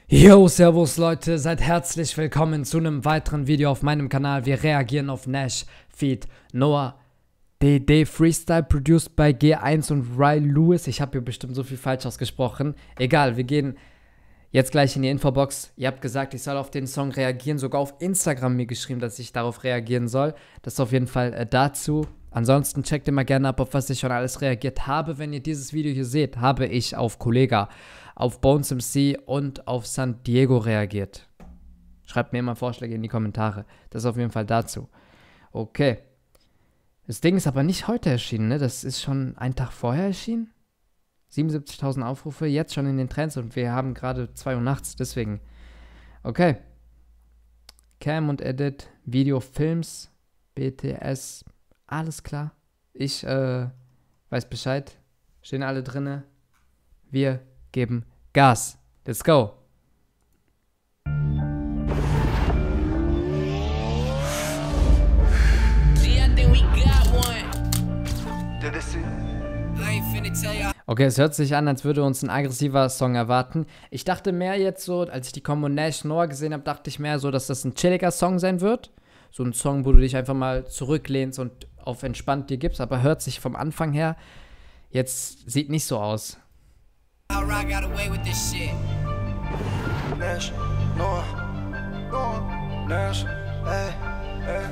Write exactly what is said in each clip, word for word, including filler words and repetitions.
Yo, servus Leute, seid herzlich willkommen zu einem weiteren Video auf meinem Kanal. Wir reagieren auf Nash feat. Noah D D Freestyle, produced by G eins und Ry Lewis. Ich habe hier bestimmt so viel falsch ausgesprochen. Egal, wir gehen jetzt gleich in die Infobox. Ihr habt gesagt, ich soll auf den Song reagieren. Sogar auf Instagram mir geschrieben, dass ich darauf reagieren soll. Das ist auf jeden Fall äh, dazu. Ansonsten checkt immer gerne ab, auf was ich schon alles reagiert habe. Wenn ihr dieses Video hier seht, habe ich auf Kollega, auf Bones M C und auf San Diego reagiert. Schreibt mir immer Vorschläge in die Kommentare. Das ist auf jeden Fall dazu. Okay. Das Ding ist aber nicht heute erschienen, ne? Das ist schon einen Tag vorher erschienen. siebenundsiebzigtausend Aufrufe, jetzt schon in den Trends und wir haben gerade zwei Uhr nachts, deswegen. Okay. Cam und Edit, Video, Films, B T S, alles klar. Ich äh, weiß Bescheid. Stehen alle drinne. Wir geben Gas. Let's go. Okay, es hört sich an, als würde uns ein aggressiver Song erwarten. Ich dachte mehr jetzt so, als ich die Kombo Nash Noah gesehen habe, dachte ich mehr so, dass das ein chilliger Song sein wird. So ein Song, wo du dich einfach mal zurücklehnst und auf entspannt dir gibst, aber hört sich vom Anfang her jetzt sieht nicht so aus. Nash, Noah, Noah, Nash, ey, ey.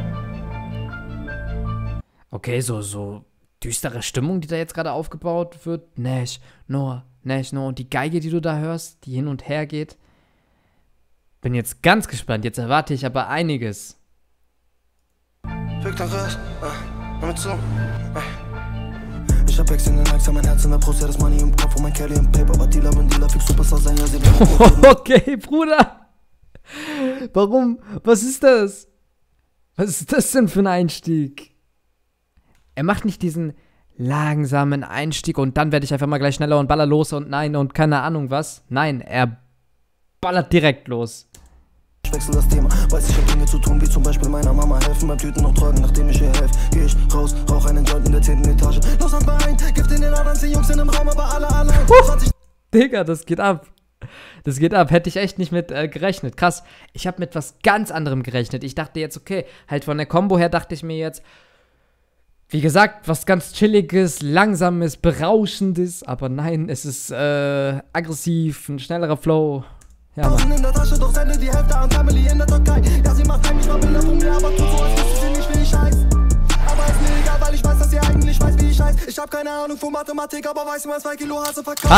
Okay, so, so düstere Stimmung, die da jetzt gerade aufgebaut wird. Nash, Noah, Nash, Noah. Und die Geige, die du da hörst, die hin und her geht. Bin jetzt ganz gespannt. Jetzt erwarte ich aber einiges. Fick dein Rest, äh, hör mir zu, äh. Ich hab Ex in den Achsen, mein Herz in der Brust, ja das Money im Kopf und mein Kelly im Paper, aber Dealer und Dealer, fix Superstar sein, ja sie okay, Bruder. Warum? Was ist das? Was ist das denn für ein Einstieg? Er macht nicht diesen langsamen Einstieg und dann werde ich einfach mal gleich schneller und baller los und nein und keine Ahnung was. Nein, er ballert direkt los. Ich wechsel das Thema, weiß ich hab Dinge zu tun, wie zum Beispiel meiner Mama helfen, beim Tüten noch tragen, nachdem ich ihr helf. Geh ich raus, rauch einen Joint in der zehnten Etage. Los an Bein, Gift in den Adern, die Jungs in dem Raum, aber alle allein. Uh, Digga, das geht ab. Das geht ab. Hätte ich echt nicht mit äh, gerechnet. Krass. Ich habe mit was ganz anderem gerechnet. Ich dachte jetzt, okay, halt von der Kombo her dachte ich mir jetzt, wie gesagt, was ganz Chilliges, Langsames, Berauschendes. Aber nein, es ist äh, aggressiv, ein schnellerer Flow. Ja, Mann. In der Tasche, doch sende die Hälfte an Family in der Türkei. Ja, sie macht heimlich mal Bilder von mir, aber tut so, als wüsste sie nicht, wie ich heiß. Aber ist mir egal, weil ich weiß, dass sie eigentlich weiß, wie ich heiß. Ich hab keine Ahnung von Mathematik, aber weiß, wie man zwei Kilo Hase verkauft.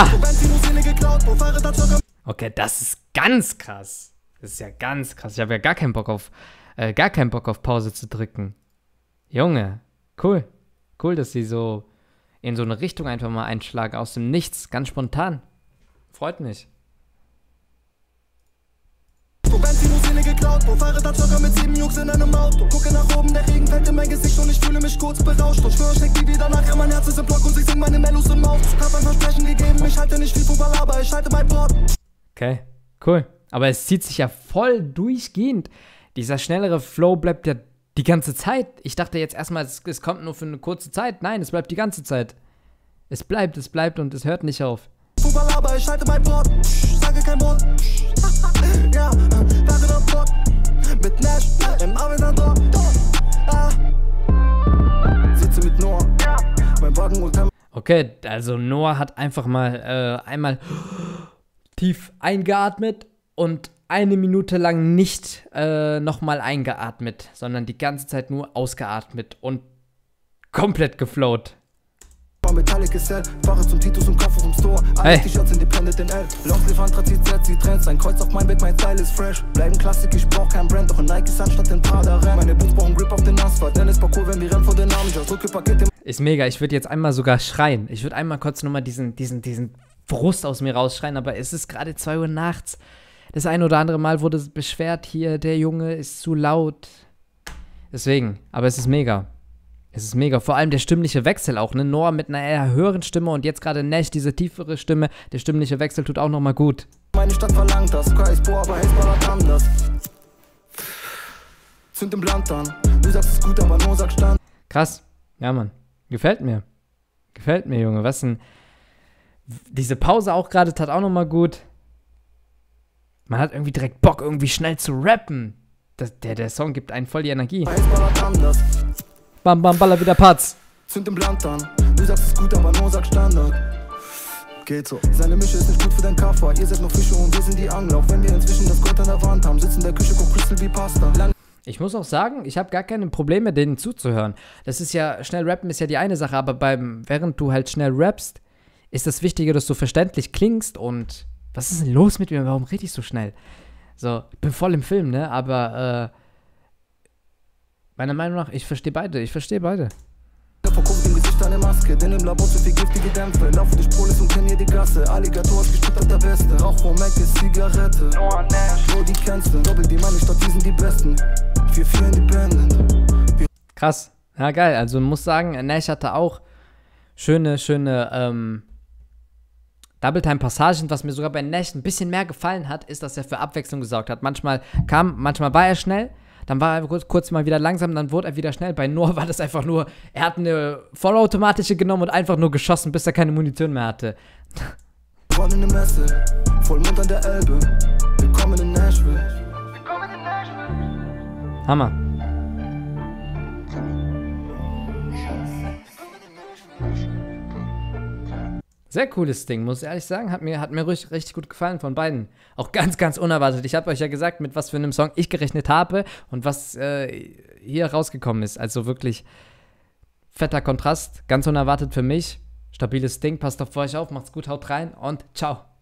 Ah. Okay, das ist ganz krass. Das ist ja ganz krass. Ich habe ja gar keinen Bock auf, äh, gar keinen Bock auf Pause zu drücken. Junge, cool. Cool, dass sie so in so eine Richtung einfach mal einschlagen, aus dem Nichts, ganz spontan. Freut mich. Geklaut, wo fahre da circa mit sieben Jungs in einem Auto. Gucke nach oben, der Regen fällt in mein Gesicht und ich fühle mich kurz berauscht. Und schwör, steck die wieder nachher, mein Herz ist im Block und ich sing meine Mellos im Mouth. Hab ein Versprechen gegeben, ich halte nicht viel Fußball, aber ich halte mein Wort. Okay, cool. Aber es zieht sich ja voll durchgehend. Dieser schnellere Flow bleibt ja die ganze Zeit. Ich dachte jetzt erstmal, es, es kommt nur für eine kurze Zeit. Nein, es bleibt die ganze Zeit. Es bleibt, es bleibt und es hört nicht auf. Fußball, aber ich halte mein Wort. Sage kein Wort. Ja, wäre der Block mit Nash im Aventador. Ah, sitze mit Noah, mein Wagen und kann. Okay, also Noah hat einfach mal äh, einmal tief eingeatmet und eine Minute lang nicht äh, nochmal eingeatmet, sondern die ganze Zeit nur ausgeatmet und komplett geflowt. Metallic ist hell, fahre zum Titus und kaufe vom Store. Alle T-Shirts independent in L. Longsleeve Anthrazit, Z, sie Trends. Ein Kreuz auf mein Bett, mein Style ist fresh. Bleiben Klassik, ich brauch kein Brand. Doch ein Nikes anstatt den Prada rennen. Meine Boots brauchen Grip auf den Asphalt. Denn es Parcours, wenn wir rennen vor den Namen. Ich drücke Paket im ist mega, ich würde jetzt einmal sogar schreien. Ich würde einmal kurz nochmal diesen, diesen, diesen Frust aus mir rausschreien. Aber es ist gerade zwei Uhr nachts. Das ein oder andere Mal wurde beschwert hier, der Junge ist zu laut. Deswegen, aber es ist mega. Es ist mega, vor allem der stimmliche Wechsel auch, ne? Noah mit einer eher höheren Stimme und jetzt gerade Nash, diese tiefere Stimme. Der stimmliche Wechsel tut auch nochmal gut. Meine Stadt verlangt das, Kreis, boah, aber Haze ballert anders. Zünd im Land an, du sagst es gut, aber Noah sagt Stand. Krass, ja Mann, gefällt mir. Gefällt mir, Junge, was ein... Diese Pause auch gerade tat auch nochmal gut. Man hat irgendwie direkt Bock, irgendwie schnell zu rappen. Das, der, der Song gibt einen voll die Energie. Bam, bam, baller wieder Patz. Zünd im Land an. Du sagst es gut, aber nur sag Standard. Geht so. Seine Mische ist nicht gut für dein Kaffer. Ihr seid nur Fische und wir sind die Angler. Auch wenn wir inzwischen das Gold an der Wand haben. Sitzen in der Küche, guck Crystal wie Pasta. Lang Ich muss auch sagen, ich habe gar keine Probleme, denen zuzuhören. Das ist ja, schnell rappen ist ja die eine Sache, aber beim, während du halt schnell rappst, ist das Wichtige, dass du verständlich klingst und was ist denn los mit mir? Warum rede ich so schnell? So, ich bin voll im Film, ne? Aber, äh, meiner Meinung nach, ich verstehe beide, ich verstehe beide. Verguckt im Gesicht eine Maske, denn im Labor zu viel giftige Dämpfe. Laufe durch Prolis und kenn hier die Gasse. Alligator ist gestrickt der Beste. Rauch vom Mac ist Zigarette. Noah Nash, wo die kennst du. Doppel die Money statt, die sind die Besten. vier vier Independent. Krass. Ja, geil. Also, muss sagen, Nash hatte auch schöne, schöne, ähm, Double-Time-Passagen. Was mir sogar bei Nash ein bisschen mehr gefallen hat, ist, dass er für Abwechslung gesorgt hat. Manchmal kam, manchmal war er schnell, dann war er kurz, kurz mal wieder langsam, dann wurde er wieder schnell. Bei Noah war das einfach nur, er hat eine vollautomatische genommen und einfach nur geschossen, bis er keine Munition mehr hatte. Voll in der Messe, Vollmond an der Elbe. Willkommen in Nashville. Hammer. Sehr cooles Ding, muss ich ehrlich sagen. Hat mir, hat mir richtig, richtig gut gefallen von beiden. Auch ganz, ganz unerwartet. Ich habe euch ja gesagt, mit was für einem Song ich gerechnet habe und was äh, hier rausgekommen ist. Also wirklich fetter Kontrast. Ganz unerwartet für mich. Stabiles Ding. Passt auf euch auf, macht's gut, haut rein und ciao.